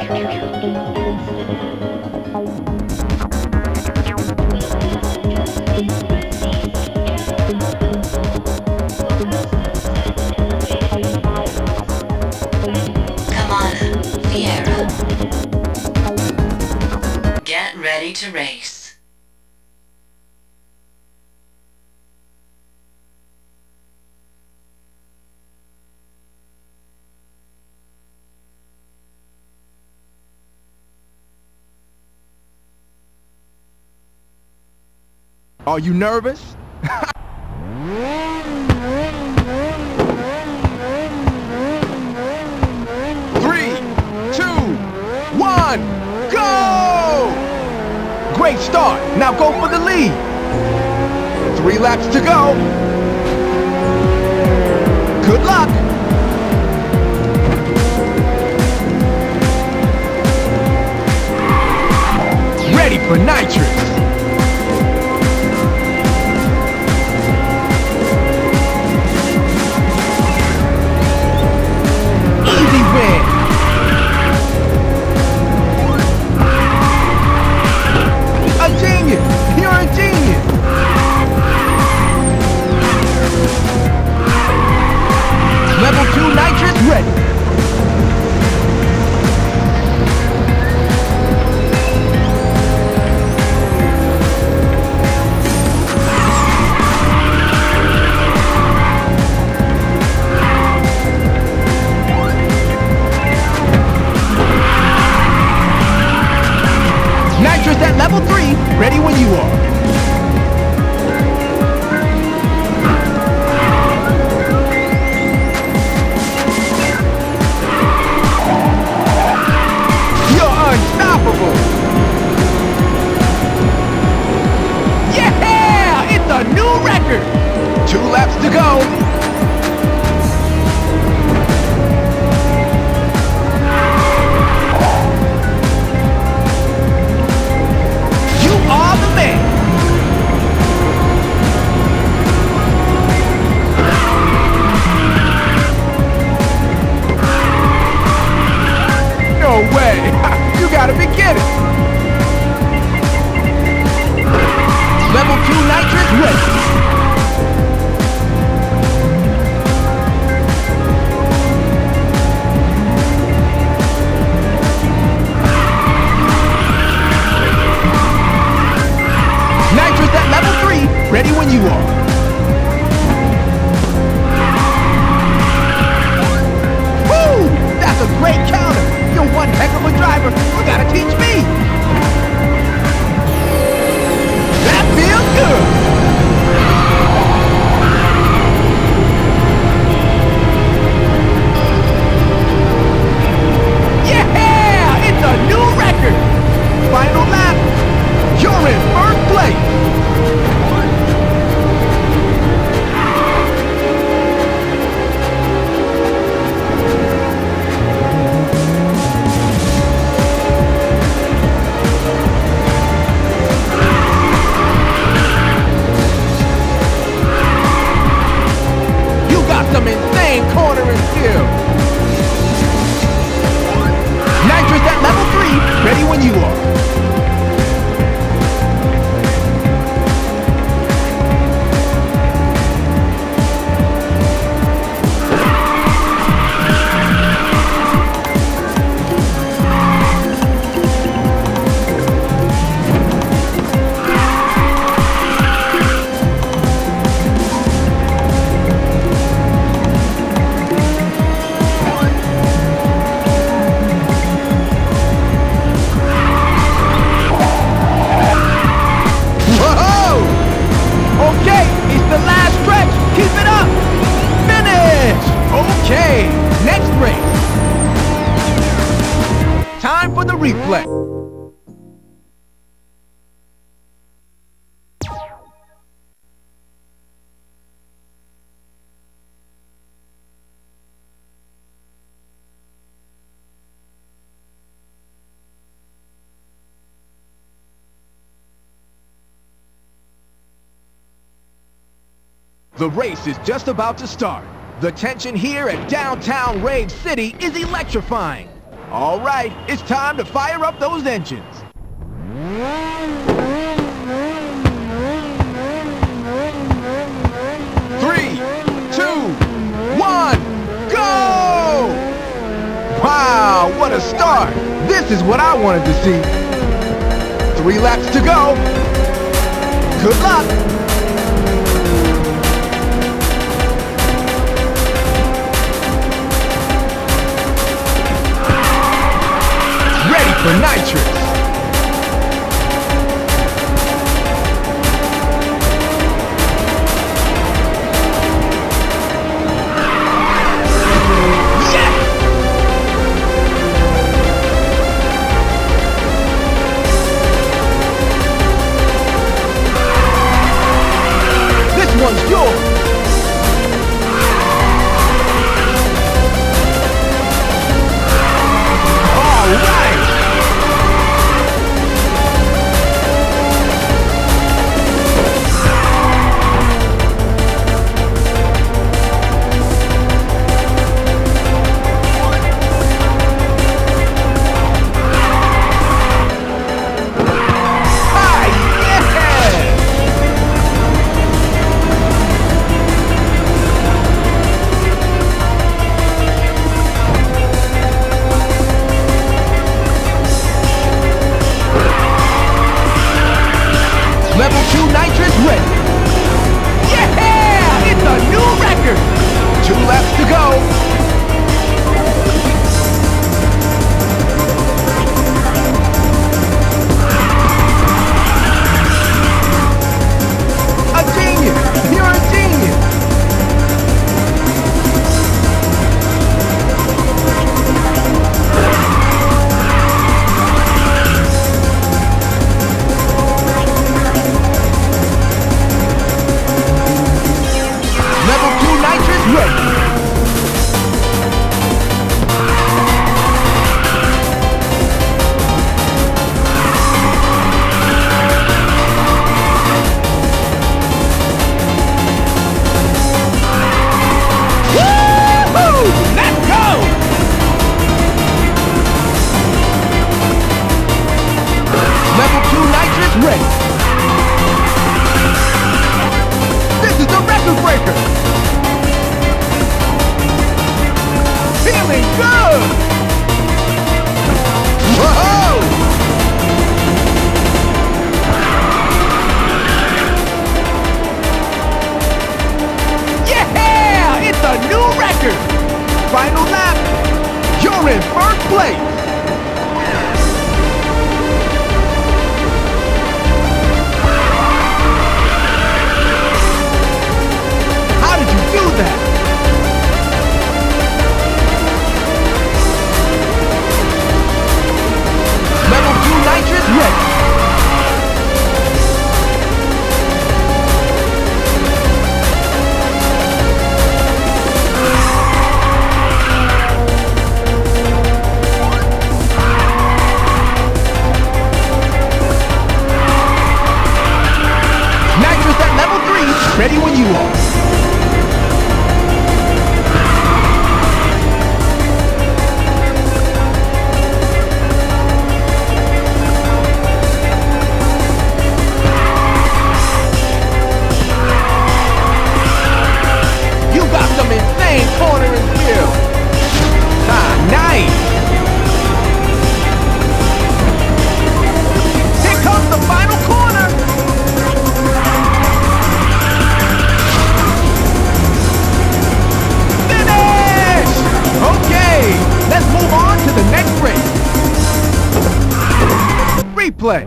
Get ready to race. Are you nervous? 3, 2, 1, go! Great start. Now go for the lead. 3 laps to go. Good luck. Ready for nitrous. You're a genius! Level 2 nitrous ready! Nitrous at level 3, ready when you are. You're unstoppable! Yeah! It's a new record! 2 laps to go. All the man. No way! You gotta be kidding! Level 2 nitrous ready! Ready when you are. Woo! That's a great counter. You're one heck of a driver. You gotta teach me. That feels good. Yeah! It's a new record. Final lap. You're in first place. Some insane cornering skill. Nitrous at level 3, ready when you are. Time for the replay. The race is just about to start. The tension here at downtown Rave City is electrifying. All right, it's time to fire up those engines. 3, 2, 1, go! Wow, what a start! This is what I wanted to see. 3 laps to go. Good luck! Ready for nitrous! One's yours. All right. Level 2 nitrous ready. Yeah! It's a new record! 2 laps to go. A genius! You're a genius! Level 2 nitrous ready. Woo-hoo! Let's go! Level 2 nitrous ready. This is the record breaker! Feeling good! Whoa! Yeah! It's a new record! Final lap! You're in first place! How did you do that? Level 2 nitrous ready. Nitrous at level 3, ready when you are. You got some insane cornering skill. Ah, nice. Here comes the final corner. Finish! Okay, let's move on to the next race. Replay.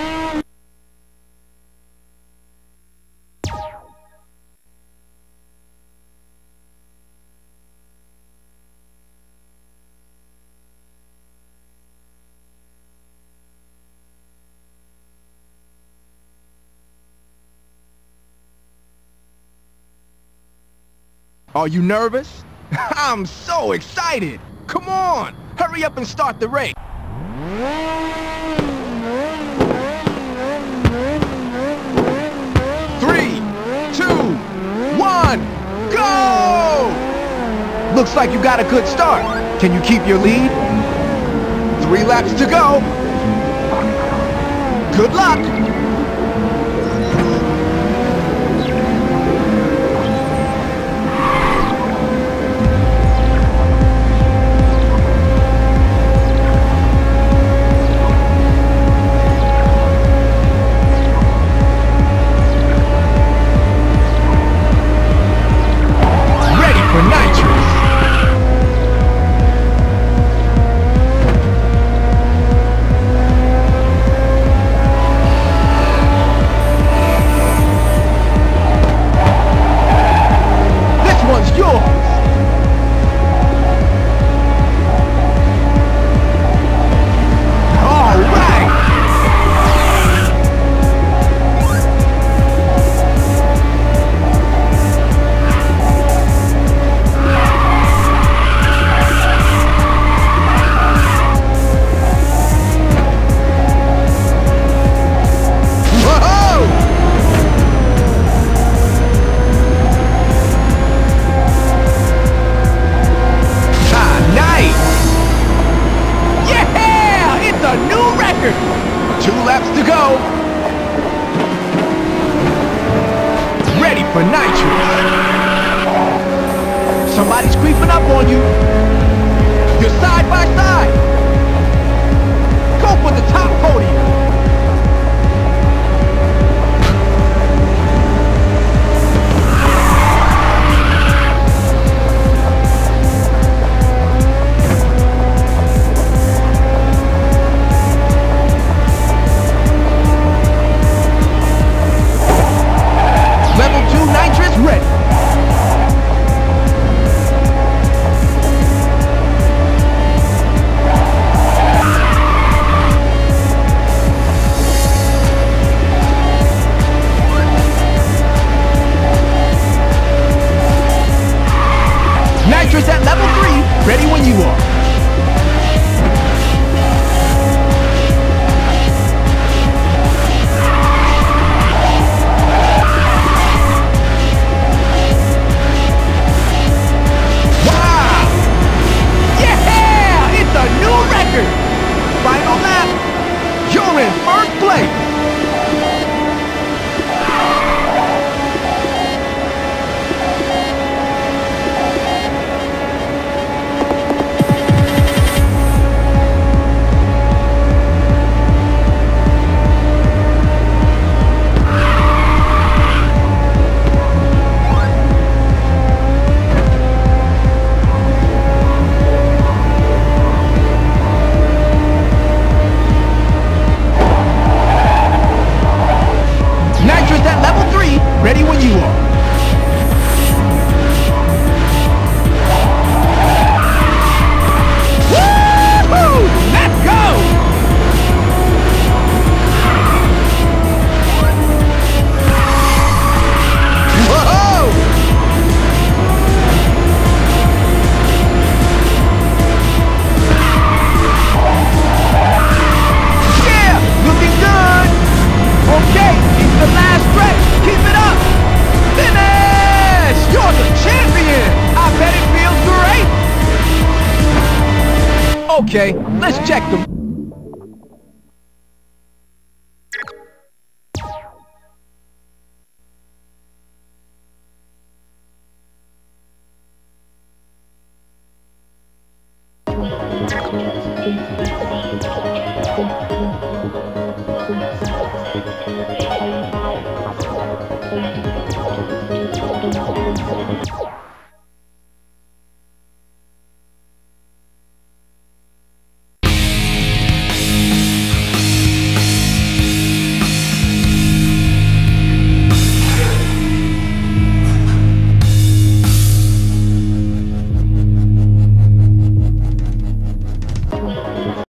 Are you nervous? I'm so excited! Come on! Hurry up and start the race! 3, 2, 1, go! Looks like you got a good start. Can you keep your lead? 3 laps to go. Good luck. For nitrous. Somebody's creeping up on you. You're side by side. Go for the top podium. Nitrous at level 3, ready when you are. Wow! Yeah! It's a new record! Final lap, you're in first place! Ready when you are. Woo-hoo! Let's go! Whoa! Yeah! Looking good! Okay, it's the last stretch. Keep it up! Finish! You're the champion! I bet it feels great! Okay, let's check them.